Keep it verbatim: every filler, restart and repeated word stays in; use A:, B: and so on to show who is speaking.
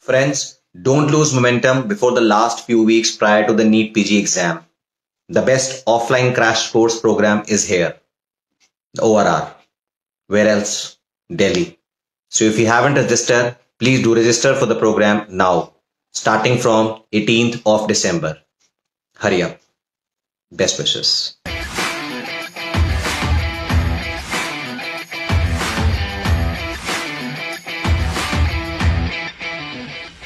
A: Friends, don't lose momentum before the last few weeks prior to the NEET P G exam. The best offline crash course program is here. The O R R. Where else? Delhi. So if you haven't registered, please do register for the program now, starting from eighteenth of December. Hurry up. Best wishes.